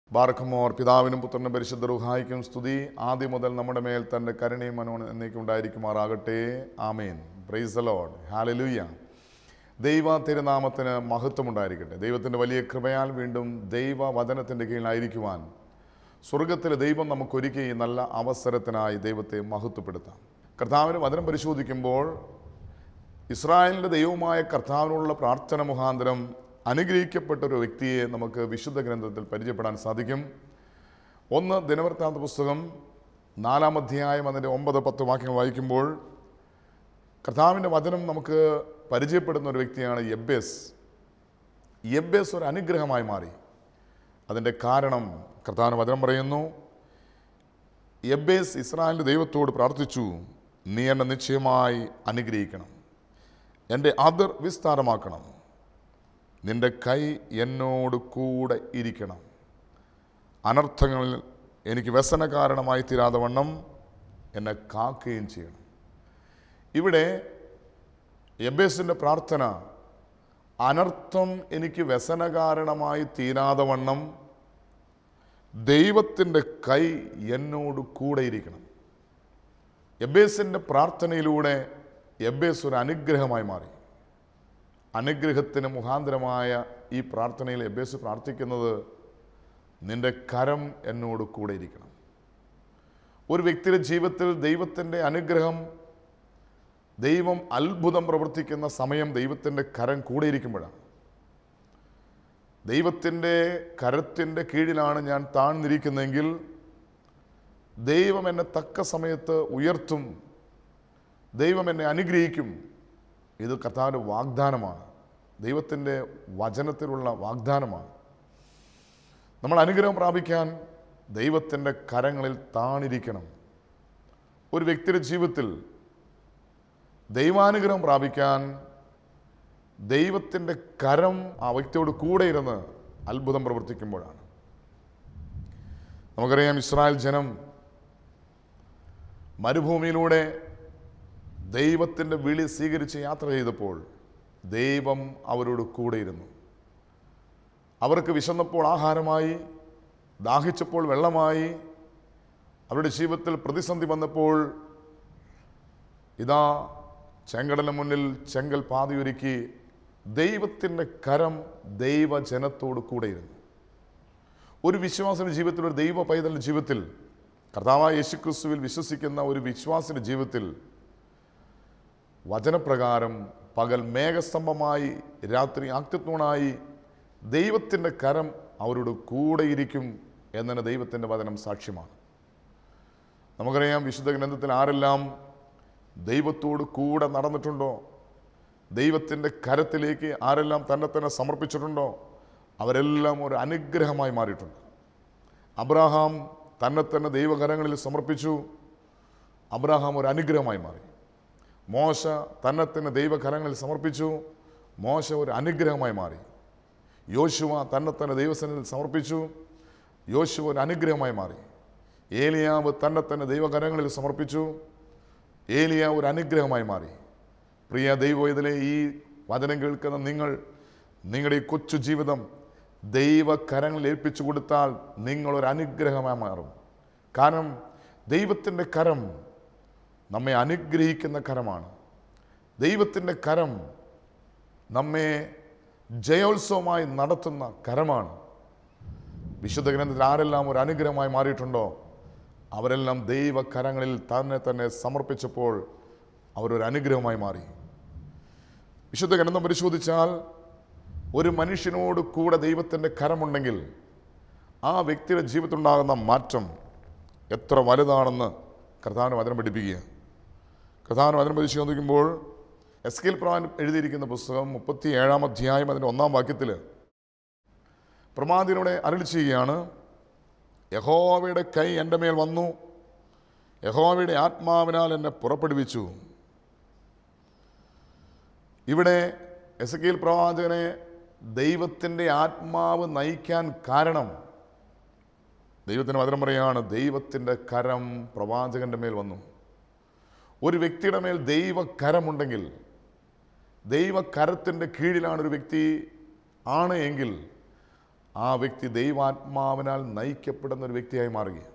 ബാർഖമോർ പിതാവിനും പുത്രനും പരിശുദ്ധ റൂഹായിക്കും സ്തുതി ആദ്യം മുതൽ നമ്മുടെ മേൽ തൻ്റെ കരുണയും മനോനും എന്നേക്കും ഉണ്ടായിരിക്കുമാറാകട്ടെ. ആമേൻ. Praise the Lord. ഹല്ലേലൂയ. ദൈവ തിരുനാമത്തിന് മഹത്വമുണ്ടായിരിക്കട്ടെ. ദൈവത്തിൻ്റെ വലിയ കൃപയാൽ വീണ്ടും ദൈവ വചനത്തിൻ്റെ കീഴിലായിരിക്കുവാൻ സ്വർഗത്തിലെ ദൈവം നമുക്കൊരുക്കി ഈ നല്ല അവസരത്തിനായി ദൈവത്തെ മഹത്വപ്പെടുത്താം. കർത്താവിന് വചനം പരിശോധിക്കുമ്പോൾ ഇസ്രായേലിൻ്റെ ദൈവമായ കർത്താവിനുള്ള പ്രാർത്ഥന മുഖാന്തരം അനുഗ്രഹിക്കപ്പെട്ട ഒരു വ്യക്തിയെ നമുക്ക് വിശുദ്ധ ഗ്രന്ഥത്തിൽ പരിചയപ്പെടാൻ സാധിക്കും. 1 ദിനവൃത്താന്ത പുസ്തകം 4-ാം അധ്യായം അതിൻ്റെ 9-10 വാക്യങ്ങൾ വായിക്കുമ്പോൾ കർത്താവിൻ്റെ വചനം നമുക്ക് പരിചയപ്പെടുന്ന ഒരു വ്യക്തിയാണ് യബ്ബേസ്. യബ്ബേസ് ഒരു അനുഗ്രഹമായി മാറി. അതിൻ്റെ കാരണം കർത്താവിൻ്റെ വചനം പറയുന്നു, യബ്ബേസ് ഇസ്രായേലിൻ്റെ ദൈവത്തോട് പ്രാർത്ഥിച്ചു, നീ എന്നെ നിശ്ചയമായി അനുഗ്രഹിക്കണം, എൻ്റെ അതിർ വിസ്താരമാക്കണം, നിൻ്റെ കൈ എന്നോട് കൂടെ ഇരിക്കണം, അനർത്ഥങ്ങളിൽ എനിക്ക് വ്യസന കാരണമായി തീരാതെ വണ്ണം എന്നെ കാക്കുകയും ചെയ്യണം. ഇവിടെ യബ്ബേസിൻ്റെ പ്രാർത്ഥന, അനർത്ഥം എനിക്ക് വ്യസന കാരണമായി തീരാതെ വണ്ണം ദൈവത്തിൻ്റെ കൈ എന്നോട് കൂടെ ഇരിക്കണം. യബ്ബേസിൻ്റെ പ്രാർത്ഥനയിലൂടെ യബ്ബേസ് ഒരു അനുഗ്രഹമായി മാറി. അനുഗ്രഹത്തിന് മുഖാന്തരമായ ഈ പ്രാർത്ഥനയിൽ യബ്ബേസ് പ്രാർത്ഥിക്കുന്നത്, നിൻ്റെ കരം എന്നോട് കൂടെ ഇരിക്കണം. ഒരു വ്യക്തിയുടെ ജീവിതത്തിൽ ദൈവത്തിൻ്റെ അനുഗ്രഹം, ദൈവം അത്ഭുതം പ്രവർത്തിക്കുന്ന സമയം ദൈവത്തിൻ്റെ കരം കൂടെ ഇരിക്കുമ്പോഴാണ്. ദൈവത്തിൻ്റെ കരത്തിൻ്റെ കീഴിലാണ് ഞാൻ താഴ്ന്നിരിക്കുന്നതെങ്കിൽ ദൈവം എന്നെ തക്ക സമയത്ത് ഉയർത്തും, ദൈവം എന്നെ അനുഗ്രഹിക്കും. ഇത് കർത്താവിൻ്റെ വാഗ്ദാനമാണ്, ദൈവത്തിൻ്റെ വചനത്തിലുള്ള വാഗ്ദാനമാണ്. നമ്മൾ അനുഗ്രഹം പ്രാപിക്കാൻ ദൈവത്തിൻ്റെ കരങ്ങളിൽ താണിരിക്കണം. ഒരു വ്യക്തിയുടെ ജീവിതത്തിൽ ദൈവാനുഗ്രഹം പ്രാപിക്കാൻ ദൈവത്തിൻ്റെ കരം ആ വ്യക്തിയോട് കൂടെ ഇരുന്ന് അത്ഭുതം പ്രവർത്തിക്കുമ്പോഴാണ്. നമുക്കറിയാം, ഇസ്രായേൽ ജനം മരുഭൂമിയിലൂടെ ദൈവത്തിൻ്റെ വിളി സ്വീകരിച്ച് യാത്ര ചെയ്തപ്പോൾ ദൈവം അവരോട് കൂടെയിരുന്നു. അവർക്ക് വിശന്നപ്പോൾ ആഹാരമായി, ദാഹിച്ചപ്പോൾ വെള്ളമായി, അവരുടെ ജീവിതത്തിൽ പ്രതിസന്ധി വന്നപ്പോൾ ഇതാ ചെങ്കടലിന് മുന്നിൽ ചെങ്കൽ പാതയൊരുക്കി ദൈവത്തിൻ്റെ കരം ദൈവജനത്തോട് കൂടെയിരുന്നു. ഒരു വിശ്വാസിയുടെ ജീവിതത്തിൽ, ഒരു ദൈവ പൈതലിൻ്റെ ജീവിതത്തിൽ, കർത്താവായ യേശുക്രിസ്തുവിൽ വിശ്വസിക്കുന്ന ഒരു വിശ്വാസിയുടെ ജീവിതത്തിൽ വചനപ്രകാരം പകൽ മേഘസ്തംഭമായി, രാത്രി അഗ്നിത്തൂണായി ദൈവത്തിൻ്റെ കരം അവരോട് കൂടെയിരിക്കും എന്നതിന് ദൈവത്തിൻ്റെ വചനം സാക്ഷ്യമാണ്. നമുക്കറിയാം, വിശുദ്ധ ഗ്രന്ഥത്തിൽ ആരെല്ലാം ദൈവത്തോട് കൂടെ നടന്നിട്ടുണ്ടോ, ദൈവത്തിൻ്റെ കരത്തിലേക്ക് ആരെല്ലാം തന്നെ സമർപ്പിച്ചിട്ടുണ്ടോ, അവരെല്ലാം ഒരു അനുഗ്രഹമായി മാറിയിട്ടുണ്ട്. അബ്രഹാം തന്നെ ദൈവകരങ്ങളിൽ സമർപ്പിച്ചു, അബ്രഹാം ഒരു അനുഗ്രഹമായി മാറി. മോശ തന്നെ ദൈവകരങ്ങളിൽ സമർപ്പിച്ചു, മോശ ഒരു അനുഗ്രഹമായി മാറി. യോശുവ തന്നെ ദൈവസന്നിധിയിൽ സമർപ്പിച്ചു, യോശുവ ഒരു അനുഗ്രഹമായി മാറി. ഏലിയാവ് തന്നെ ദൈവകരങ്ങളിൽ സമർപ്പിച്ചു, ഏലിയ ഒരു അനുഗ്രഹമായി മാറി. പ്രിയ ദൈവവേദനയിലെ ഈ വചനം കേൾക്കുന്ന നിങ്ങളുടെ ഈ കൊച്ചു ജീവിതം ദൈവകരങ്ങളിൽ ഏൽപ്പിച്ചു കൊടുത്താൽ നിങ്ങളൊരു അനുഗ്രഹമായി മാറും. കാരണം ദൈവത്തിൻ്റെ കരം നമ്മെ അനുഗ്രഹിക്കുന്ന കരമാണ്. ദൈവത്തിൻ്റെ കരം നമ്മെ ജയോത്സവമായി നടത്തുന്ന കരമാണ്. വിശുദ്ധ ഗ്രന്ഥത്തിൽ ആരെല്ലാം ഒരു അനുഗ്രഹമായി മാറിയിട്ടുണ്ടോ, അവരെല്ലാം ദൈവകരങ്ങളിൽ തന്നെ സമർപ്പിച്ചപ്പോൾ അവരൊരു അനുഗ്രഹമായി മാറി. വിശുദ്ധ ഗ്രന്ഥം പരിശോധിച്ചാൽ ഒരു മനുഷ്യനോട് കൂടെ ദൈവത്തിൻ്റെ കരമുണ്ടെങ്കിൽ ആ വ്യക്തിയുടെ ജീവിതത്തിലുണ്ടാകുന്ന മാറ്റം എത്ര വലുതാണെന്ന് കർത്താവിന് വചനം പഠിപ്പിക്കുക. കർത്താവിന് വചനം പരിശോധിക്കുമ്പോൾ എസ്കേൽ പ്രവാചകൻ എഴുതിയിരിക്കുന്ന പുസ്തകം 37-ാം അധ്യായം അതിൻ്റെ 1-ാം വാക്യത്തിൽ പ്രവാചകനോട് അരുളി ചെയ്യുകയാണ്, യഹോവയുടെ കൈ എൻ്റെ മേൽ വന്നു, യഹോവയുടെ ആത്മാവിനാൽ എന്നെ പുറപ്പെടുവിച്ചു. ഇവിടെ എസെക്കിയേൽ പ്രവാചകനെ ദൈവത്തിൻ്റെ ആത്മാവ് നയിക്കാൻ കാരണം, ദൈവത്തിൻ്റെ വചനം പറയുകയാണ്, ദൈവത്തിൻ്റെ കരം പ്രവാചകൻ്റെ മേൽ വന്നു. ഒരു വ്യക്തിയുടെ മേൽ ദൈവകരമുണ്ടെങ്കിൽ, ദൈവകരത്തിൻ്റെ കീഴിലാണ് ഒരു വ്യക്തി ആണ് എങ്കിൽ ആ വ്യക്തി ദൈവാത്മാവിനാൽ നയിക്കപ്പെടുന്ന ഒരു വ്യക്തിയായി മാറുകയാണ്.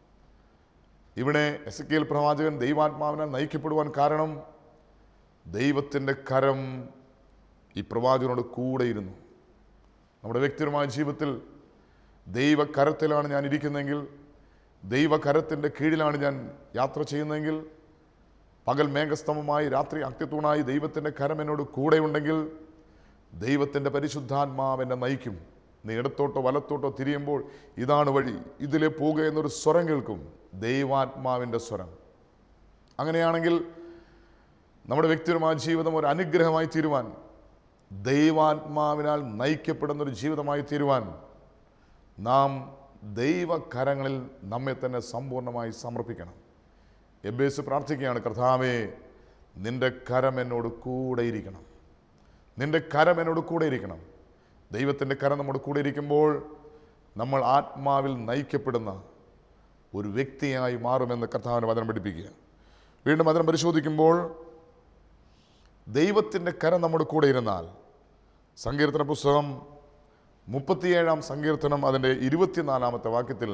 ഇവിടെ എസെക്കിയേൽ പ്രവാചകൻ ദൈവാത്മാവിനാൽ നയിക്കപ്പെടുവാൻ കാരണം ദൈവത്തിൻ്റെ കരം ഈ പ്രവാചകനോട് കൂടെയിരുന്നു. നമ്മുടെ വ്യക്തിപരമായ ജീവിതത്തിൽ ദൈവകരത്തിലാണ് ഞാൻ ഇരിക്കുന്നതെങ്കിൽ, ദൈവകരത്തിൻ്റെ കീഴിലാണ് ഞാൻ യാത്ര ചെയ്യുന്നതെങ്കിൽ, പകൽ മേഘസ്തംഭമായി രാത്രി അഗ്നിത്തൂണായി ദൈവത്തിൻ്റെ കരം എന്നോട് കൂടെയുണ്ടെങ്കിൽ ദൈവത്തിൻ്റെ പരിശുദ്ധാത്മാവ് എന്നെ നയിക്കും. നീ ഇടത്തോട്ടോ വലത്തോട്ടോ തിരിയുമ്പോൾ ഇതാണ് വഴി, ഇതിലെ പോകുക എന്നൊരു സ്വരം കേൾക്കും, ദൈവാത്മാവിൻ്റെ സ്വരം. അങ്ങനെയാണെങ്കിൽ നമ്മുടെ വ്യക്തിപരമായ ജീവിതം ഒരു അനുഗ്രഹമായി തീരുവാൻ, ദൈവാത്മാവിനാൽ നയിക്കപ്പെടുന്നൊരു ജീവിതമായി തീരുവാൻ നാം ദൈവകരങ്ങളിൽ നമ്മെ തന്നെ സമ്പൂർണ്ണമായി സമർപ്പിക്കണം. എബ്ബേസ് പ്രാർത്ഥിക്കുകയാണ്, കർത്താവേ, നിൻ്റെ കരം എന്നോട് കൂടെ ഇരിക്കണം, നിൻ്റെ കരം എന്നോട് കൂടെ ഇരിക്കണം. ദൈവത്തിൻ്റെ കരം നമ്മുടെ കൂടെ ഇരിക്കുമ്പോൾ നമ്മൾ ആത്മാവിൽ നയിക്കപ്പെടുന്ന ഒരു വ്യക്തിയായി മാറുമെന്ന് കർത്താവിന് വചനം പഠിപ്പിക്കുക. വീണ്ടും വചനം പരിശോധിക്കുമ്പോൾ ദൈവത്തിൻ്റെ കരം നമ്മുടെ കൂടെ ഇരുന്നാൽ, സങ്കീർത്തന പുസ്തകം 37-ാം സങ്കീർത്തനം അതിൻ്റെ 24-ാമത്തെ വാക്യത്തിൽ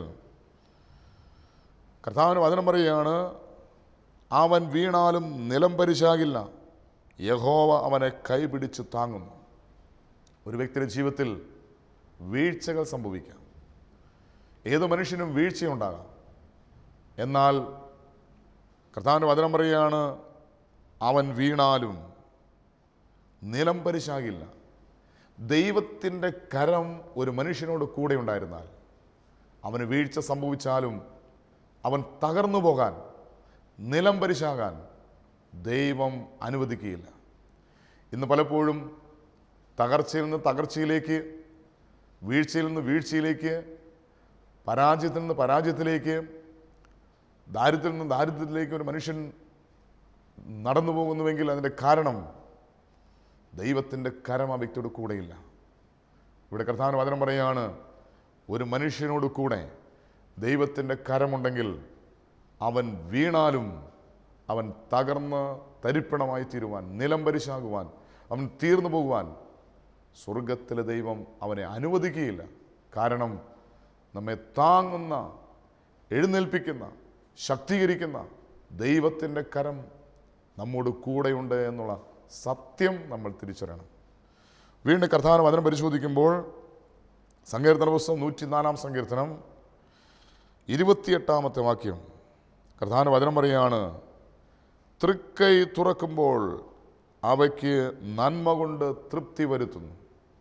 കർത്താവിന് വചനം പറയുകയാണ്, അവൻ വീണാലും നിലം പരിശാകില്ല, യഹോവ അവനെ കൈപിടിച്ച് താങ്ങുന്നു. ഒരു വ്യക്തിയുടെ ജീവിതത്തിൽ വീഴ്ചകൾ സംഭവിക്കാം. ഏത് മനുഷ്യനും വീഴ്ചയുണ്ടാകാം. എന്നാൽ കർത്താവിൻ്റെ വചനം പറയുകയാണ്, അവൻ വീണാലും നിലം പരിശാകില്ല. ദൈവത്തിൻ്റെ കരം ഒരു മനുഷ്യനോട് കൂടെ ഉണ്ടായിരുന്നാൽ അവന് വീഴ്ച സംഭവിച്ചാലും അവൻ തകർന്നു പോകാൻ, നിലം പരിശാകാൻ ദൈവം അനുവദിക്കുകയില്ല. ഇന്ന് പലപ്പോഴും തകർച്ചയിൽ നിന്ന് തകർച്ചയിലേക്ക്, വീഴ്ചയിൽ നിന്ന് വീഴ്ചയിലേക്ക്, പരാജയത്തിൽ നിന്ന് പരാജയത്തിലേക്ക്, ദാരിദ്ര്യത്തിൽ നിന്ന് ദാരിദ്ര്യത്തിലേക്ക് ഒരു മനുഷ്യൻ നടന്നു പോകുന്നുവെങ്കിൽ അതിൻ്റെ കാരണം ദൈവത്തിൻ്റെ കരം ആ വ്യക്തിയോട് കൂടെയില്ല. ഇവിടെ കർത്താവിന് വചനം പറയുകയാണ്, ഒരു മനുഷ്യനോട് കൂടെ ദൈവത്തിൻ്റെ കരമുണ്ടെങ്കിൽ അവൻ വീണാലും അവൻ തകർന്ന് തരിപ്പണമായി തീരുവാൻ, നിലം പരിശാകുവാൻ, അവൻ തീർന്നു പോകുവാൻ സ്വർഗത്തിലെ ദൈവം അവനെ അനുവദിക്കുകയില്ല. കാരണം നമ്മെ താങ്ങുന്ന, എഴുന്നേൽപ്പിക്കുന്ന, ശക്തീകരിക്കുന്ന ദൈവത്തിൻ്റെ കരം നമ്മോട് കൂടെയുണ്ട് എന്നുള്ള സത്യം നമ്മൾ തിരിച്ചറിയണം. വീണ്ടും കർത്താവിന് വചനം പരിശോധിക്കുമ്പോൾ സങ്കീർത്തന പുസ്തകം 104-ാം സങ്കീർത്തനം 28-ാമത്തെ വാക്യം കർത്താവിന് വചനം പറയുകയാണ്, തൃക്കൈ തുറക്കുമ്പോൾ അവയ്ക്ക് നന്മ കൊണ്ട് തൃപ്തി വരുത്തുന്നു.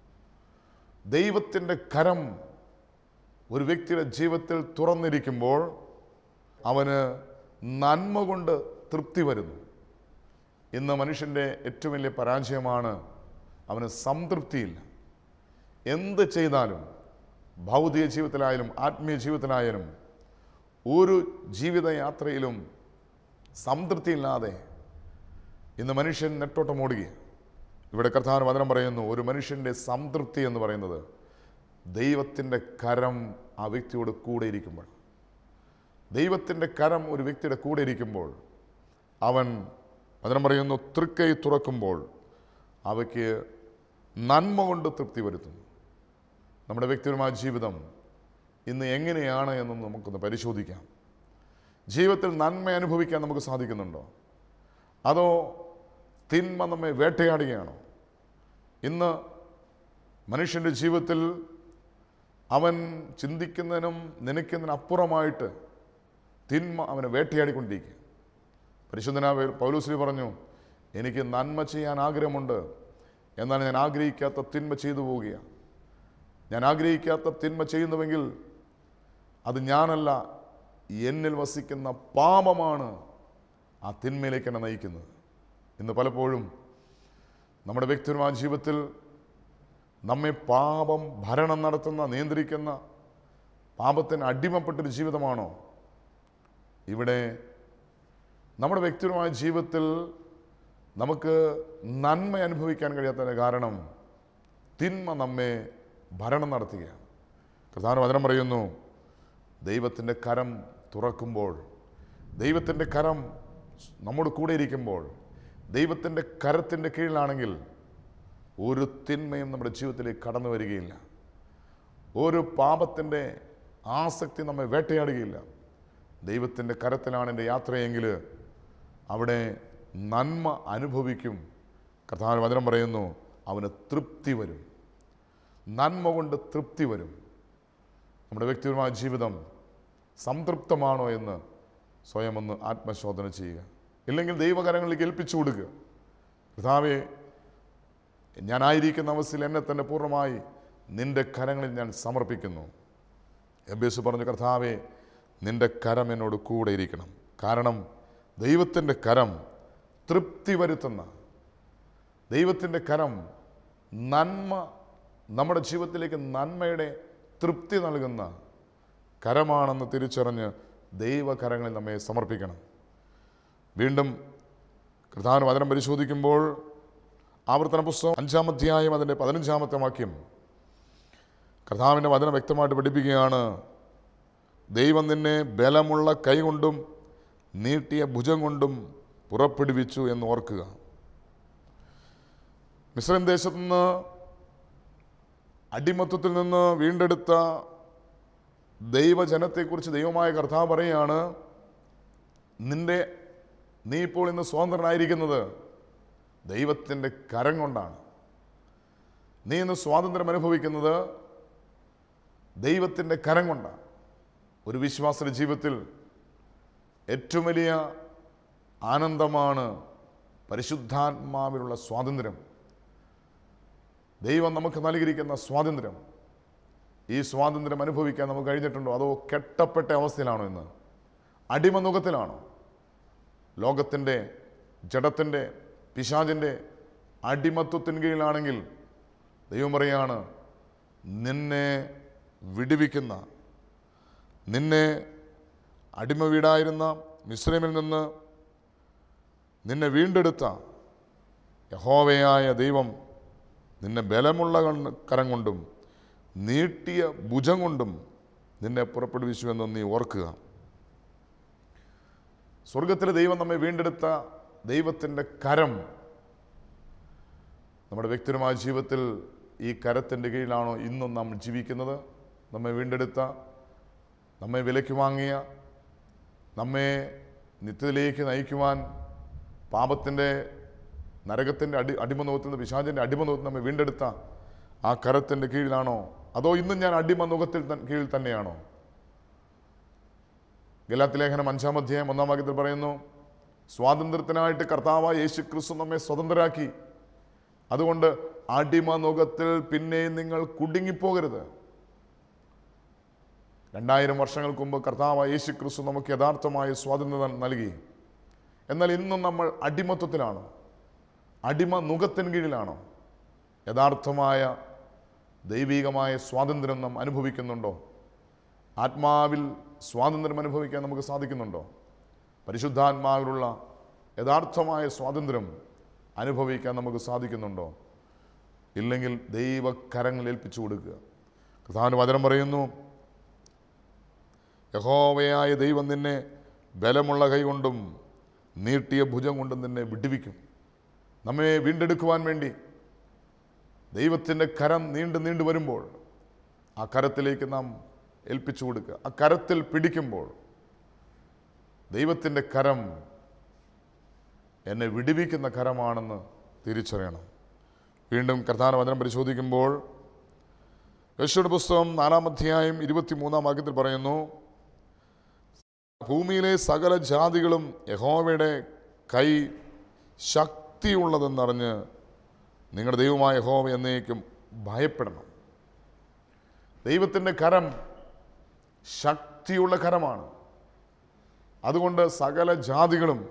ദൈവത്തിൻ്റെ കരം ഒരു വ്യക്തിയുടെ ജീവിതത്തിൽ തുറന്നിരിക്കുമ്പോൾ അവന് നന്മ കൊണ്ട് തൃപ്തി വരുന്നു. ഇന്ന് മനുഷ്യൻ്റെ ഏറ്റവും വലിയ പരാജയമാണ് അവന് സംതൃപ്തിയില്ല. എന്ത് ചെയ്താലും, ഭൗതിക ജീവിതത്തിലായാലും ആത്മീയ ജീവിതത്തിലായാലും ഒരു ജീവിതയാത്രയിലും സംതൃപ്തിയില്ലാതെ ഇന്ന് മനുഷ്യൻ നെട്ടോട്ടം ഓടുകയാണ്. ഇവിടെ കർത്താവിന് വചനം പറയുന്നു, ഒരു മനുഷ്യൻ്റെ സംതൃപ്തി എന്ന് പറയുന്നത് ദൈവത്തിൻ്റെ കരം ആ വ്യക്തിയോട് കൂടെ ഇരിക്കുമ്പോൾ, ദൈവത്തിൻ്റെ കരം ഒരു വ്യക്തിയുടെ കൂടെ ഇരിക്കുമ്പോൾ അവൻ വചനം പറയുന്നു, തൃക്കൈ തുറക്കുമ്പോൾ അവയ്ക്ക് നന്മ കൊണ്ട് തൃപ്തി വരുത്തുന്നു. നമ്മുടെ വ്യക്തിപരമായ ജീവിതം ഇന്ന് എങ്ങനെയാണ് എന്നൊന്ന് നമുക്കൊന്ന് പരിശോധിക്കാം. ജീവിതത്തിൽ നന്മ അനുഭവിക്കാൻ നമുക്ക് സാധിക്കുന്നുണ്ടോ? അതോ തിന്മ നമ്മെ വേട്ടയാടുകയാണോ? ഇന്ന് മനുഷ്യൻ്റെ ജീവിതത്തിൽ അവൻ ചിന്തിക്കുന്നതിനും നനയ്ക്കുന്നതിനും അപ്പുറമായിട്ട് തിന്മ അവനെ വേട്ടയാടിക്കൊണ്ടിരിക്കുക. പരിശുദ്ധനായ പൗലോസ് പറഞ്ഞു, എനിക്ക് നന്മ ചെയ്യാൻ ആഗ്രഹമുണ്ട്, എന്നാൽ ഞാൻ ആഗ്രഹിക്കാത്ത തിന്മ ചെയ്തു പോവുകയാണ്. ഞാൻ ആഗ്രഹിക്കാത്ത തിന്മ ചെയ്യുന്നുവെങ്കിൽ അത് ഞാനല്ല, എന്നിൽ വസിക്കുന്ന പാപമാണ് ആ തിന്മയിലേക്ക് എന്നെ നയിക്കുന്നത്. ഇന്ന് പലപ്പോഴും നമ്മുടെ വ്യക്തിപരമായ ജീവിതത്തിൽ നമ്മെ പാപം ഭരണം നടത്തുന്ന, നിയന്ത്രിക്കുന്ന, പാപത്തിന് അടിമപ്പെട്ടൊരു ജീവിതമാണോ? ഇവിടെ നമ്മുടെ വ്യക്തിപരമായ ജീവിതത്തിൽ നമുക്ക് നന്മ അനുഭവിക്കാൻ കഴിയാത്തതിന് കാരണം തിന്മ നമ്മെ ഭരണം നടത്തുകയാണ്. കർത്താവിന്റെ വചനം പറയുന്നു, ദൈവത്തിൻ്റെ കരം തുറക്കുമ്പോൾ, ദൈവത്തിൻ്റെ കരം നമ്മോട് കൂടെ ഇരിക്കുമ്പോൾ, ദൈവത്തിൻ്റെ കരത്തിൻ്റെ കീഴിലാണെങ്കിൽ ഒരു തിന്മയും നമ്മുടെ ജീവിതത്തിലേക്ക് കടന്നു വരികയില്ല. ഒരു പാപത്തിൻ്റെ ആസക്തി നമ്മെ വേട്ടയാടുകയില്ല. ദൈവത്തിൻ്റെ കരത്തിലാണ് എൻ്റെ യാത്രയെങ്കിൽ അവിടെ നന്മ അനുഭവിക്കും. കർത്താവിന്റെ വചനം പറയുന്നു, അവന് തൃപ്തി വരും. നന്മ കൊണ്ട് തൃപ്തി വരും. നമ്മുടെ വ്യക്തിപരമായ ജീവിതം സംതൃപ്തമാണോ എന്ന് സ്വയം ഒന്ന് ആത്മശോധന ചെയ്യുക. ഇല്ലെങ്കിൽ ദൈവകരങ്ങളിലേക്ക് ഏൽപ്പിച്ചു കൊടുക്കുക. കർത്താവേ, ഞാനായിരിക്കുന്ന അവസ്ഥയിൽ എന്നെ തന്നെ പൂർണ്ണമായി നിൻ്റെ കരങ്ങളിൽ ഞാൻ സമർപ്പിക്കുന്നു. എബേസ് പറഞ്ഞു, കർത്താവേ, നിൻ്റെ കരം എന്നോട് കൂടെ ഇരിക്കണം. കാരണം ദൈവത്തിൻ്റെ കരം തൃപ്തി വരുത്തുന്ന, ദൈവത്തിൻ്റെ കരം നന്മ, നമ്മുടെ ജീവിതത്തിലേക്ക് നന്മയുടെ തൃപ്തി നൽകുന്ന കരമാണെന്ന് തിരിച്ചറിഞ്ഞ് ദൈവകരങ്ങളിൽ നമ്മെ സമർപ്പിക്കണം. വീണ്ടും കർത്താവിന്റെ വചനം പരിശോധിക്കുമ്പോൾ ആവർത്തന പുസ്തകം 5-ാം അധ്യായം അതിൻ്റെ 15-ാമത്തെ വാക്യം കർത്താവിൻ്റെ വചനം വ്യക്തമായിട്ട് പഠിപ്പിക്കുകയാണ്. ദൈവം നിന്നെ ബലമുള്ള കൈകൊണ്ടും നീട്ടിയ ഭുജം കൊണ്ടും പുറപ്പെടുവിച്ചു എന്ന് ഓർക്കുക. മിസ്രൈം ദേശത്തു നിന്ന്, അടിമത്വത്തിൽ നിന്ന് വീണ്ടെടുത്ത ദൈവജനത്തെക്കുറിച്ച് ദൈവമായ കർത്താവ് പറയുകയാണ്, നീ ഇപ്പോൾ ഇന്ന് സ്വതന്ത്രനായിരിക്കുന്നത് ദൈവത്തിൻ്റെ കരം കൊണ്ടാണ്. നീ ഇന്ന് സ്വാതന്ത്ര്യം അനുഭവിക്കുന്നത് ദൈവത്തിൻ്റെ കരം കൊണ്ടാണ്. ഒരു വിശ്വാസിയുടെ ജീവിതത്തിൽ ഏറ്റവും വലിയ ആനന്ദമാണ് പരിശുദ്ധാത്മാവിലുള്ള സ്വാതന്ത്ര്യം. ദൈവം നമുക്ക് നൽകിയിരിക്കുന്ന സ്വാതന്ത്ര്യം. ഈ സ്വാതന്ത്ര്യം അനുഭവിക്കാൻ നമുക്ക് കഴിഞ്ഞിട്ടുണ്ടോ? അതോ കെട്ടപ്പെട്ട അവസ്ഥയിലാണോ? ഇന്ന് അടിമനുഖത്തിലാണോ? ലോകത്തിൻ്റെ, ജഡത്തിൻ്റെ, പിശാചിൻ്റെ അടിമത്വത്തിന് കീഴിലാണെങ്കിൽ ദൈവം പറയാണ്, നിന്നെ വിടുവിക്കുന്ന, നിന്നെ അടിമ വീടായിരുന്ന മിസ്രൈമിൽ നിന്ന് നിന്നെ വീണ്ടെടുത്ത യഹോവയായ ദൈവം നിന്നെ ബലമുള്ള കരം കൊണ്ടും നീട്ടിയ ഭുജം കൊണ്ടും നിന്നെ പുറപ്പെടുവിച്ചു എന്ന് നീ ഓർക്കുക. സ്വർഗത്തിലെ ദൈവം നമ്മെ വീണ്ടെടുത്ത ദൈവത്തിൻ്റെ കരം നമ്മുടെ വ്യക്തിപരമായ ജീവിതത്തിൽ ഈ കരത്തിൻ്റെ കീഴിലാണോ ഇന്നും നാം ജീവിക്കുന്നത്? നമ്മെ വീണ്ടെടുത്ത, നമ്മെ വിലയ്ക്ക് വാങ്ങിയ, നമ്മെ നിത്യത്തിലേക്ക് നയിക്കുവാൻ പാപത്തിൻ്റെ, നരകത്തിൻ്റെ അടിമനുഖത്തിൽ നിന്ന്, പിശാചിൻ്റെ അടിമനുഖത്തിൽ നമ്മെ വീണ്ടെടുത്ത ആ കരത്തിൻ്റെ കീഴിലാണോ? അതോ ഇന്നും ഞാൻ അടിമനുഖത്തിൽ കീഴിൽ തന്നെയാണോ? ഗലാത്യ ലേഖനം 5-ാം അധ്യായം 1-ാം വാക്യത്തിൽ പറയുന്നു, സ്വാതന്ത്ര്യത്തിനായിട്ട് കർത്താവായ യേശു ക്രിസ്തു നമ്മെ സ്വതന്ത്രരാക്കി. അതുകൊണ്ട് അടിമനുഖത്തിൽ പിന്നെയും നിങ്ങൾ കുടുങ്ങിപ്പോകരുത്. 2000 വർഷങ്ങൾക്ക് മുമ്പ് കർത്താവായ യേശു ക്രിസ്തു നമുക്ക് യഥാർത്ഥമായ സ്വാതന്ത്ര്യം നൽകി. എന്നാൽ ഇന്നും നമ്മൾ അടിമത്വത്തിലാണോ? അടിമനുഖത്തിന് കീഴിലാണോ? യഥാർത്ഥമായ ദൈവികമായ സ്വാതന്ത്ര്യം നാം അനുഭവിക്കുന്നുണ്ടോ? ആത്മാവിൽ സ്വാതന്ത്ര്യം അനുഭവിക്കാൻ നമുക്ക് സാധിക്കുന്നുണ്ടോ? പരിശുദ്ധാത്മാവിലുള്ള യഥാർത്ഥമായ സ്വാതന്ത്ര്യം അനുഭവിക്കാൻ നമുക്ക് സാധിക്കുന്നുണ്ടോ? ഇല്ലെങ്കിൽ ദൈവകരങ്ങളിൽ ഏൽപ്പിച്ചു കൊടുക്കുക. കർത്താവിന്റെ വചനം പറയുന്നു, യഹോവയായ ദൈവം നിന്നെ ബലമുള്ള കൈകൊണ്ടും നീട്ടിയ ഭുജം കൊണ്ടും നിന്നെ വിടുവിക്കും. നമ്മെ വീണ്ടെടുക്കുവാൻ വേണ്ടി ദൈവത്തിൻ്റെ കരം നീണ്ടു വരുമ്പോൾ ആ കരത്തിലേക്ക് നാം ഏൽപ്പിച്ചു കൊടുക്കുക. ആ കരത്തിൽ പിടിക്കുമ്പോൾ ദൈവത്തിൻ്റെ കരം എന്നെ വിടുവിക്കുന്ന കരമാണെന്ന് തിരിച്ചറിയണം. വീണ്ടും കർത്താവിന്റെ വചനം പരിശോധിക്കുമ്പോൾ യെശയ്യായുടെ പുസ്തകം 4-ാം അധ്യായം 23-ാം വാക്യത്തിൽ പറയുന്നു, ഭൂമിയിലെ സകല ജാതികളും യഹോവയുടെ കൈ ശക്തിയുള്ളതെന്നറിഞ്ഞ് നിങ്ങളുടെ ദൈവമായ യഹോവ എന്നേക്കും ഭയപ്പെടണം. ദൈവത്തിൻ്റെ കരം ശക്തിയുള്ള കരമാണ്. അതുകൊണ്ട് സകല ജാതികളും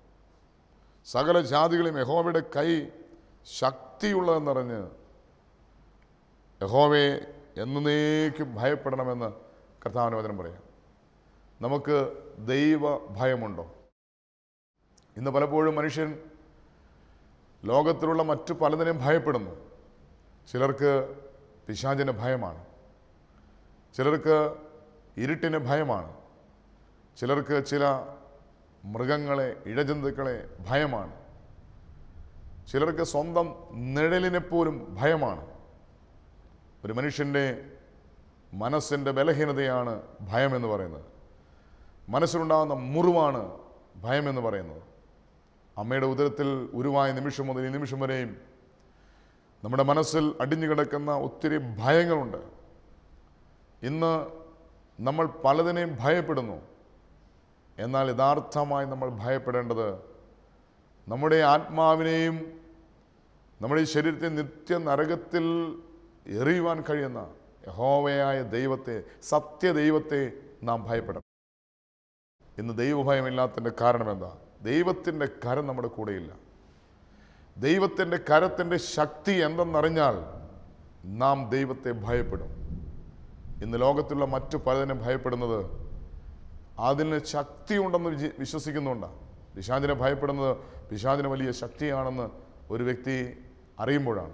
യഹോവയുടെ കൈ ശക്തിയുള്ളതെന്നറിഞ്ഞ് യഹോവയെ എന്നേക്കും ഭയപ്പെടണമെന്ന് കർത്താവിന്റെ വചനം പറയാം. നമുക്ക് ദൈവ ഭയമുണ്ടോ? ഇന്ന് പലപ്പോഴും മനുഷ്യൻ ലോകത്തിലുള്ള മറ്റു പലതിനെയും ഭയപ്പെടുന്നു. ചിലർക്ക് പിശാചിന് ഭയമാണ്, ചിലർക്ക് ഇരുട്ടിന് ഭയമാണ്, ചിലർക്ക് ചില മൃഗങ്ങളെ, ഇഴജന്തുക്കളെ ഭയമാണ്, ചിലർക്ക് സ്വന്തം നിഴലിനെപ്പോലും ഭയമാണ്. ഒരു മനുഷ്യൻ്റെ മനസ്സിൻ്റെ ബലഹീനതയാണ് ഭയം എന്ന് പറയുന്നത്. മനസ്സിലുണ്ടാകുന്ന മുറിവാണ് ഭയം എന്ന് പറയുന്നത്. അമ്മയുടെ ഉദരത്തിൽ ഉരുവായ നിമിഷം മുതൽ ഈ നിമിഷം വരെയും നമ്മുടെ മനസ്സിൽ അടിഞ്ഞു കിടക്കുന്ന ഒത്തിരി ഭയങ്ങളുണ്ട്. ഇന്ന് നമ്മൾ പലതിനെയും ഭയപ്പെടുന്നു. എന്നാൽ യഥാർത്ഥമായി നമ്മൾ ഭയപ്പെടേണ്ടത് നമ്മുടെ ആത്മാവിനെയും നമ്മുടെ ഈ ശരീരത്തെ നിത്യ നരകത്തിൽ എറിയുവാൻ കഴിയുന്ന യഹോവയായ ദൈവത്തെ, സത്യദൈവത്തെ നാം ഭയപ്പെടണം. ഇന്ന് ദൈവഭയമില്ലാത്തതിൻ്റെ കാരണം എന്താ? ദൈവത്തിൻ്റെ കരം നമ്മുടെ കൂടെയില്ല. ദൈവത്തിൻ്റെ കരത്തിൻ്റെ ശക്തി എന്തെന്നറിഞ്ഞാൽ നാം ദൈവത്തെ ഭയപ്പെടും. ഇന്ന് ലോകത്തുള്ള മറ്റു പലതിനും ഭയപ്പെടുന്നത് അതിന് ശക്തിയുണ്ടെന്ന് വിശ്വസിക്കുന്നുണ്ടാണ്. പിശാചിനെ ഭയപ്പെടുന്നത് പിശാചിന് വലിയ ശക്തിയാണെന്ന് ഒരു വ്യക്തി അറിയുമ്പോഴാണ്.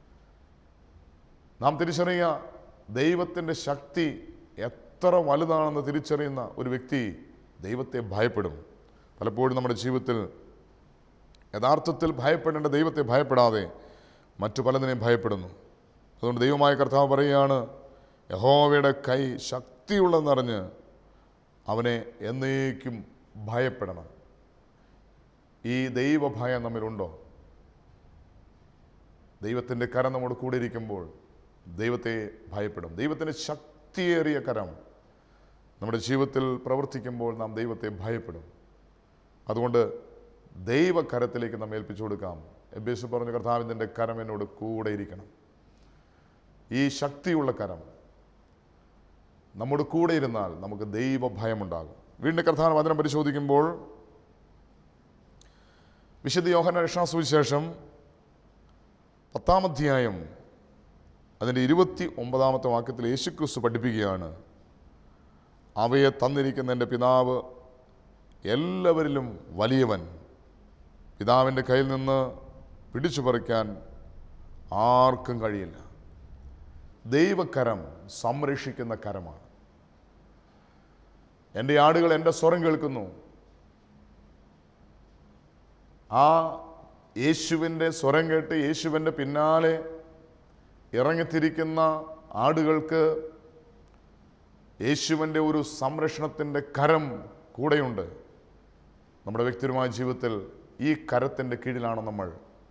നാം തിരിച്ചറിയുക, ദൈവത്തിൻ്റെ ശക്തി എത്ര വലുതാണെന്ന് തിരിച്ചറിയുന്ന ഒരു വ്യക്തി ദൈവത്തെ ഭയപ്പെടും. പലപ്പോഴും നമ്മുടെ ജീവിതത്തിൽ യഥാർത്ഥത്തിൽ ഭയപ്പെടേണ്ട ദൈവത്തെ ഭയപ്പെടാതെ മറ്റു പലതിനെയും ഭയപ്പെടുന്നു. അതുകൊണ്ട് ദൈവമായ കർത്താവ് പറയുകയാണ്, യഹോവയുടെ കൈ ശക്തിയുള്ളതെന്നറിഞ്ഞ് അവനെ എന്നേക്കും ഭയപ്പെടണം. ഈ ദൈവഭയം നമ്മിലുണ്ടോ? ദൈവത്തിൻ്റെ കരം നമ്മുടെ കൂടെ ഇരിക്കുമ്പോൾ ദൈവത്തെ ഭയപ്പെടും. ദൈവത്തിൻ്റെ ശക്തിയേറിയ കരം നമ്മുടെ ജീവിതത്തിൽ പ്രവർത്തിക്കുമ്പോൾ നാം ദൈവത്തെ ഭയപ്പെടും. അതുകൊണ്ട് ദൈവകരത്തിലേക്ക് നാം ഏൽപ്പിച്ചു കൊടുക്കാം. എബേസ് പറഞ്ഞു, കർത്താവിൻ്റെ കരം എന്നോട് കൂടെ ഇരിക്കണം. ഈ ശക്തിയുള്ള കരം നമ്മുടെ കൂടെ ഇരുന്നാൽ നമുക്ക് ദൈവഭയമുണ്ടാകും. വീണ്ടും കർത്താവ് വചനം പരിശോധിക്കുമ്പോൾ വിശുദ്ധ യോഹന്നാൻ രക്ഷാസുവിശേഷം 10-ാം അധ്യായം അതിൻ്റെ 29-ാമത്തെ വാക്യത്തിൽ യേശുക്രിസ്തു പഠിപ്പിക്കുകയാണ്, അവയെ തന്നിരിക്കുന്ന എൻ്റെ പിതാവ് എല്ലാവരിലും വലിയവൻ, പിതാവിൻ്റെ കയ്യിൽ നിന്ന് പിടിച്ചു പറിക്കാൻ ആർക്കും കഴിയില്ല. ദൈവകരം സംരക്ഷിക്കുന്ന കരമാണ്. എൻ്റെ ആടുകൾ എൻ്റെ സ്വരം കേൾക്കുന്നു. ആ യേശുവിൻ്റെ സ്വരം കേട്ട് യേശുവിൻ്റെ പിന്നാലെ ഇറങ്ങിത്തിരിക്കുന്ന ആടുകൾക്ക് യേശുവിൻ്റെ ഒരു സംരക്ഷണത്തിൻ്റെ കരം കൂടെയുണ്ട്. നമ്മുടെ വ്യക്തിപരമായ ജീവിതത്തിൽ ഈ കരത്തിൻ്റെ കീഴിലാണ് നമ്മൾ.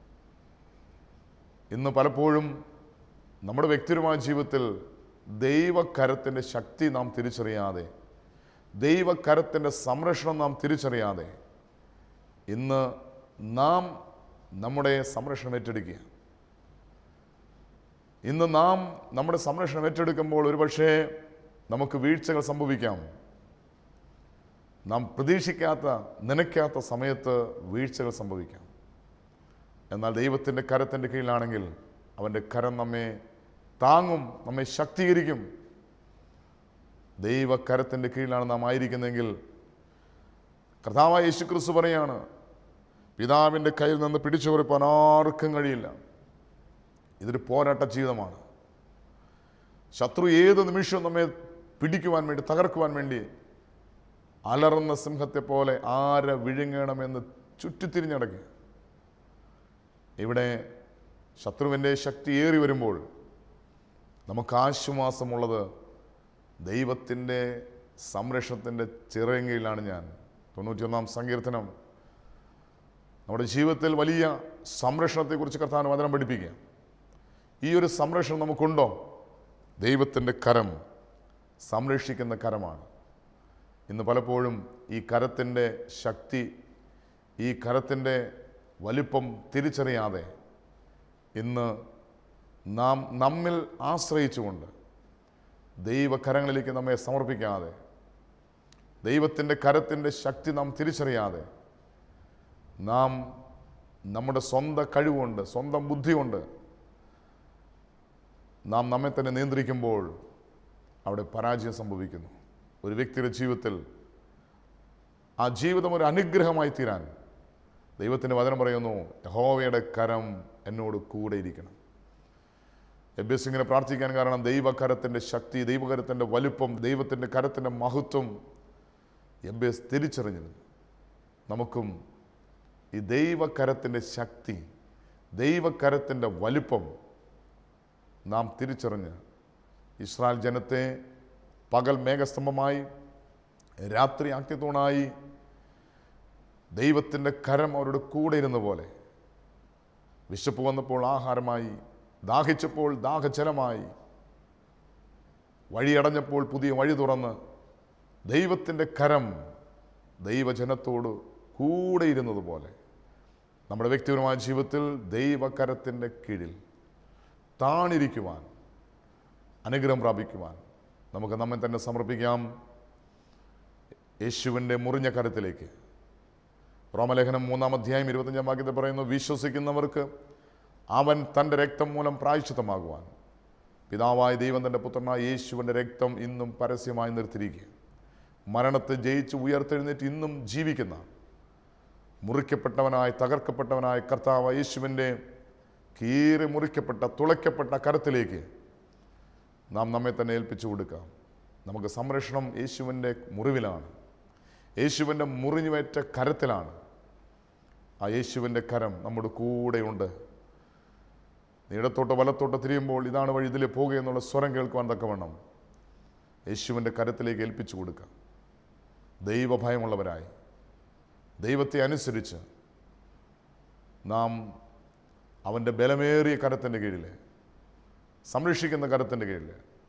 ഇന്ന് പലപ്പോഴും നമ്മുടെ വ്യക്തിപരമായ ജീവിതത്തിൽ ദൈവകരത്തിൻ്റെ ശക്തി നാം തിരിച്ചറിയാതെ, ദൈവകരത്തിൻ്റെ സംരക്ഷണം നാം തിരിച്ചറിയാതെ ഇന്ന് നാം നമ്മുടെ സംരക്ഷണം ഏറ്റെടുക്കുക. ഇന്ന് നാം നമ്മുടെ സംരക്ഷണം ഏറ്റെടുക്കുമ്പോൾ ഒരുപക്ഷെ നമുക്ക് വീഴ്ചകൾ സംഭവിക്കാം. നാം പ്രതീക്ഷിക്കാത്ത, നനയ്ക്കാത്ത സമയത്ത് വീഴ്ചകൾ സംഭവിക്കാം. എന്നാൽ ദൈവത്തിൻ്റെ കരത്തിൻ്റെ കീഴിലാണെങ്കിൽ അവൻ്റെ കരം നമ്മെ താങ്ങും, നമ്മെ ശക്തീകരിക്കും. ദൈവകരത്തിൻ്റെ കീഴിലാണ് നാം ആയിരിക്കുന്നതെങ്കിൽ കർത്താവായ യേശുക്രിസ്തു പറയാണ്, പിതാവിൻ്റെ കയ്യിൽ നിന്ന് പിടിച്ചു പറിപ്പാൻ ആർക്കും കഴിയില്ല. ഇതൊരു പോരാട്ട ജീവിതമാണ്. ശത്രു ഏത് നിമിഷവും നമ്മെ പിടിക്കുവാൻ വേണ്ടി, തകർക്കുവാൻ വേണ്ടി അലറുന്ന സിംഹത്തെ പോലെ ആരെ വിഴുങ്ങണമെന്ന് ചുറ്റിത്തിരിഞ്ഞടക്കുക. ഇവിടെ ശത്രുവിൻ്റെ ശക്തി ഏറി വരുമ്പോൾ നമുക്ക് ആശ്വാസമുള്ളത് ദൈവത്തിൻ്റെ സംരക്ഷണത്തിൻ്റെ ചിറയങ്കയിലാണ് ഞാൻ. 91-ാം സങ്കീർത്തനം നമ്മുടെ ജീവിതത്തിൽ വലിയ സംരക്ഷണത്തെക്കുറിച്ച് കർത്താവ് വചനം പഠിപ്പിക്കുക. ഈ ഒരു സംരക്ഷണം നമുക്കുണ്ടോ? ദൈവത്തിൻ്റെ കരം സംരക്ഷിക്കുന്ന കരമാണ്. ഇന്ന് പലപ്പോഴും ഈ കരത്തിൻ്റെ ശക്തി, ഈ കരത്തിൻ്റെ വലിപ്പം തിരിച്ചറിയാതെ ഇന്ന് നാം നമ്മിൽ ആശ്രയിച്ചുകൊണ്ട് ദൈവകരങ്ങളിലേക്ക് നമ്മെ സമർപ്പിക്കാതെ, ദൈവത്തിൻ്റെ കരത്തിൻ്റെ ശക്തി നാം തിരിച്ചറിയാതെ നാം നമ്മുടെ സ്വന്തം കഴിവുകൊണ്ട്, സ്വന്തം ബുദ്ധി കൊണ്ട് നാം നമ്മെ തന്നെ നിയന്ത്രിക്കുമ്പോൾ അവിടെ പരാജയം സംഭവിക്കുന്നു. ഒരു വ്യക്തിയുടെ ജീവിതത്തിൽ ആ ജീവിതം ഒരു അനുഗ്രഹമായി തീരാൻ ദൈവത്തിൻ്റെ വചനം പറയുന്നു, യഹോവയുടെ കരം എന്നോട് കൂടെ ഇരിക്കണം. എബേസ് ഇങ്ങനെ പ്രാർത്ഥിക്കാൻ കാരണം ദൈവകരത്തിൻ്റെ ശക്തി, ദൈവകരത്തിൻ്റെ വലുപ്പം, ദൈവത്തിൻ്റെ കരത്തിൻ്റെ മഹത്വം എബേസ് തിരിച്ചറിഞ്ഞിരുന്നു. നമുക്കും ഈ ദൈവകരത്തിൻ്റെ ശക്തി, ദൈവകരത്തിൻ്റെ വലുപ്പം നാം തിരിച്ചറിഞ്ഞ് ഇസ്രായേൽ ജനത്തെ പകൽ മേഘസ്തംഭമായി രാത്രി അഗ്നിത്തൂണായി ദൈവത്തിൻ്റെ കരം അവരുടെ കൂടെ ഇരുന്ന പോലെ വിശപ്പ് വന്നപ്പോൾ ആഹാരമായി, ദാഹിച്ചപ്പോൾ ദാഹജലമായി, വഴിയടഞ്ഞപ്പോൾ പുതിയ വഴി തുറന്ന് ദൈവത്തിൻ്റെ കരം ദൈവജനത്തോട് കൂടെ ഇരുന്നത് പോലെ നമ്മുടെ വ്യക്തിപരമായ ജീവിതത്തിൽ ദൈവകരത്തിൻ്റെ കീഴിൽ താണിരിക്കുവാൻ, അനുഗ്രഹം പ്രാപിക്കുവാൻ നമുക്ക് നമ്മെ തന്നെ സമർപ്പിക്കാം യേശുവിൻ്റെ മുറിഞ്ഞ കരത്തിലേക്ക്. റോമലേഖനം 3-ാം അധ്യായം 25-ാം വാക്യത്തിൽ പറയുന്നു, വിശ്വസിക്കുന്നവർക്ക് അവൻ തൻ്റെ രക്തം മൂലം പ്രായശ്ചിത്തമാകുവാൻ പിതാവായ ദൈവം തൻ്റെ പുത്രനായ യേശുവിൻ്റെ രക്തം ഇന്നും പരസ്യമായി നിർത്തിയിരിക്കുക. മരണത്തെ ജയിച്ച് ഉയർത്തെഴുന്നേറ്റ് ഇന്നും ജീവിക്കുന്ന മുറിക്കപ്പെട്ടവനായി തകർക്കപ്പെട്ടവനായ കർത്താവ് യേശുവിൻ്റെ കീറി മുറിക്കപ്പെട്ട തുളയ്ക്കപ്പെട്ട കരത്തിലേക്ക് നാം നമ്മെ തന്നെ ഏൽപ്പിച്ചു കൊടുക്കാം. നമുക്ക് സംരക്ഷണം യേശുവിൻ്റെ മുറിവിലാണ്, യേശുവിൻ്റെ മുറിഞ്ഞുവേറ്റ കരത്തിലാണ്. ആ യേശുവിൻ്റെ കരം നമ്മുടെ കൂടെയുണ്ട്. ഇടത്തോട്ട് വലത്തോട്ട് തിരിയുമ്പോൾ ഇതാണ് വഴി, ഇതിലെ പോകുക എന്നുള്ള സ്വരം കേൾക്കുവാൻ തക്കവണ്ണം യേശുവിൻ്റെ കരത്തിലേക്ക് ഏൽപ്പിച്ചു കൊടുക്കാം. ദൈവഭയമുള്ളവരായി ദൈവത്തെ അനുസരിച്ച് നാം അവൻ്റെ ബലമേറിയ കരത്തിൻ്റെ കീഴിൽ, സംരക്ഷിക്കുന്ന കരത്തിൻ്റെ കീഴിൽ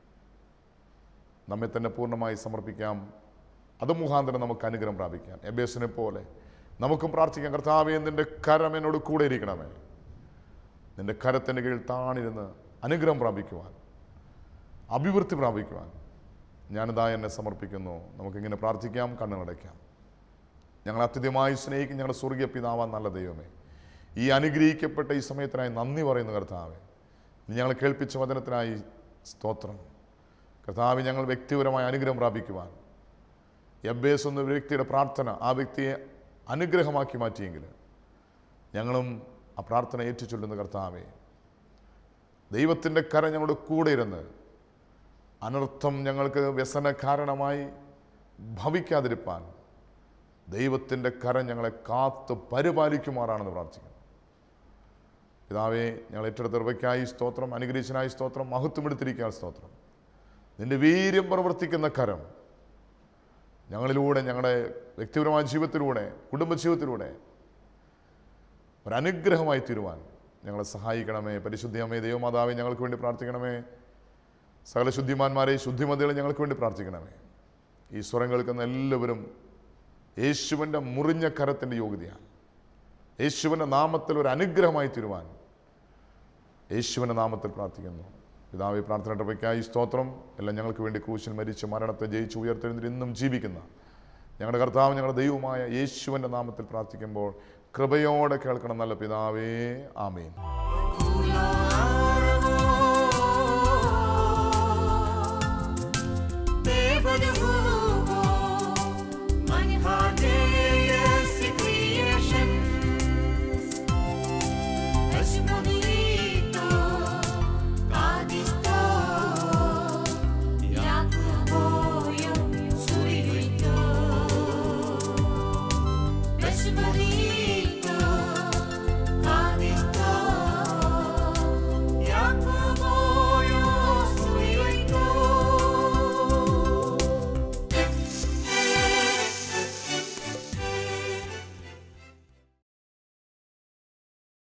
നമ്മെ തന്നെ പൂർണ്ണമായി സമർപ്പിക്കാം. അത് മുഖാന്തരം നമുക്ക് അനുഗ്രഹം പ്രാപിക്കാം. എബേസിനെ പോലെ നമുക്കും പ്രാർത്ഥിക്കാം, കർത്താവേ നിൻ്റെ കരം എന്നോട് കൂടെ ഇരിക്കണമേ. നിൻ്റെ കരത്തിൻ്റെ കീഴിൽ താണിരുന്ന് അനുഗ്രഹം പ്രാപിക്കുവാൻ, അഭിവൃദ്ധി പ്രാപിക്കുവാൻ ഞാനിതാ എന്നെ സമർപ്പിക്കുന്നു. നമുക്കിങ്ങനെ പ്രാർത്ഥിക്കാം, കണ്ണുകളടയ്ക്കാം. ഞങ്ങൾ അത്യധികമായി സ്നേഹിക്കും ഞങ്ങളുടെ സ്വർഗീയ പിതാവാൻ നല്ല ദൈവമേ, ഈ അനുഗ്രഹിക്കപ്പെട്ട ഈ സമയത്തിനായി നന്ദി പറയുന്നു കർത്താവേ. ഞങ്ങൾ കേൾപ്പിച്ച വചനത്തിനായി സ്തോത്രം. കർത്താവേ, ഞങ്ങൾ വ്യക്തിപരമായ അനുഗ്രഹം പ്രാപിക്കുവാൻ യബ്ബേസ് എന്ന വ്യക്തിയുടെ പ്രാർത്ഥന ആ വ്യക്തിയെ അനുഗ്രഹമാക്കി മാറ്റിയെങ്കിൽ ഞങ്ങളും ആ പ്രാർത്ഥന ഏറ്റുചൊല്ലുന്ന കർത്താവേ, ദൈവത്തിൻ്റെ കരം ഞങ്ങളുടെ കൂടെ ഇരുന്ന് അനർത്ഥം ഞങ്ങൾക്ക് വ്യസന കാരണമായി ഭവിക്കാതിരിപ്പാൻ ദൈവത്തിൻ്റെ കരം ഞങ്ങളെ കാത്ത് പരിപാലിക്കുമാറാണെന്ന് പ്രാർത്ഥിക്കുന്നു. പിതാവേ, ഞങ്ങൾ ഏറ്റെടുത്ത കൃപയ്ക്കായി സ്തോത്രം, അനുഗ്രഹിച്ചനായി സ്തോത്രം, മഹത്വമെടുത്തിരിക്കാൻ സ്തോത്രം. നിൻ്റെ വീര്യം പ്രവർത്തിക്കുന്ന കരം ഞങ്ങളിലൂടെ, ഞങ്ങളുടെ വ്യക്തിപരമായ ജീവിതത്തിലൂടെ, കുടുംബജീവിതത്തിലൂടെ ഒരനുഗ്രഹമായി തീരുവാൻ ഞങ്ങളെ സഹായിക്കണമേ. പരിശുദ്ധിയമ്മേ, ദൈവമാതാവേ, ഞങ്ങൾക്ക് വേണ്ടി പ്രാർത്ഥിക്കണമേ. സകല ശുദ്ധിമാന്മാരെ, ശുദ്ധിമതികളെ ഞങ്ങൾക്ക് വേണ്ടി പ്രാർത്ഥിക്കണമേ. ഈ സ്വരം കേൾക്കുന്ന എല്ലാവരും യേശുവിൻ്റെ മുറിഞ്ഞ കരത്തിൻ്റെ യോഗ്യതയാണ്. യേശുവിൻ്റെ നാമത്തിൽ ഒരു അനുഗ്രഹമായി തീരുവാൻ യേശുവിൻ്റെ നാമത്തിൽ പ്രാർത്ഥിക്കുന്നു. പിതാവേ, പ്രാർത്ഥനയ്ക്കായി സ്തോത്രം. എല്ലാം ഞങ്ങൾക്ക് വേണ്ടി ക്രൂശിൽ മരിച്ച് മരണത്തെ ജയിച്ച് ഉയർത്തെഴുന്നേറ്റ് ഇന്നും ജീവിക്കുന്ന ഞങ്ങളുടെ കർത്താവ്, ഞങ്ങളുടെ ദൈവമായ യേശുവിൻ്റെ നാമത്തിൽ പ്രാർത്ഥിക്കുമ്പോൾ കൃപയോടെ കേൾക്കണം നല്ല പിതാവേ. ആമേൻ.